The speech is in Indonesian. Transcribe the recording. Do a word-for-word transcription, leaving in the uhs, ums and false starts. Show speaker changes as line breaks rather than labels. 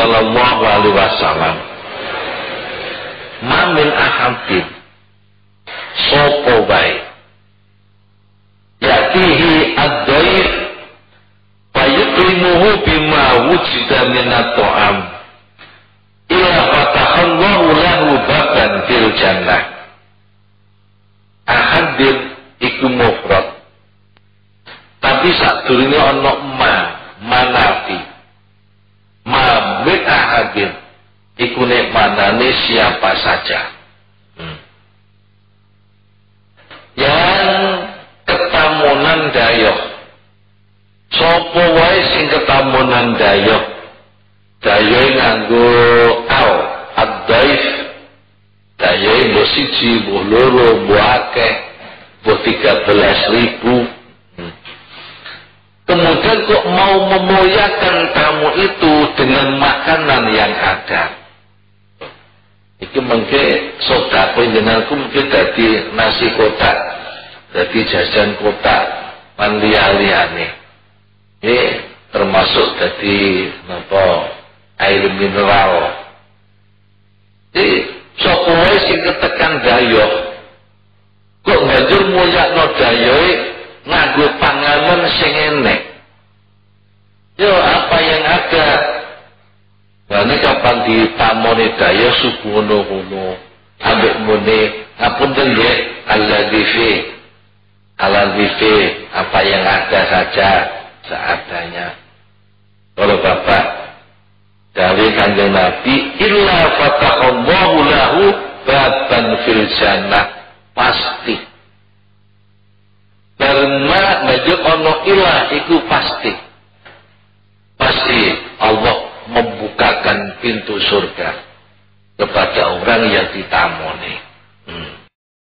sallallahu alaihi wasallam, mamin ahadin sapa wae yatihi ad-dhaif fayukrimuhu bima wujida minat ta'am ila fatahallahu lahu baban fil jannah. Ahadin iku mufrad, tapi sadurunge ana ma manafi. Ma min ahadin iku nek manane siapa saja. Hmm. Yang ketamunan dayoh. Sopo wae sing ketamunan dayoh. Dayoh nganggo au ad-daif. Dayoh mbok siji, mbok loro, mbok akeh, mbok tiga belas ribu. Kemudian kok mau memuliakan tamu itu dengan makanan yang ada. Iki mengke sedekah panjenenganku mungkin dadi nasi kotak, dadi jajan kotak, lan liya-liyane. Ini termasuk dadi napa air mineral. Jadi sapa wae sing ketekan dayoh, kok banjur mulyakno dayohe nganggo panganan sing enek. Yo apa yang ada. Nah ini kapan ditamoni daya subuh-nuhuno ambek muni ngapunten nggih al-ladhifi al-ladhifi apa yang ada saja seadanya. Kalau Bapak dari Kanjeng Nabi illa fatahallahu lahu baban fil jannah, pasti. Karena baju ono ilah itu pasti. Pasti Allah membukakan pintu surga kepada orang yang ditamoni.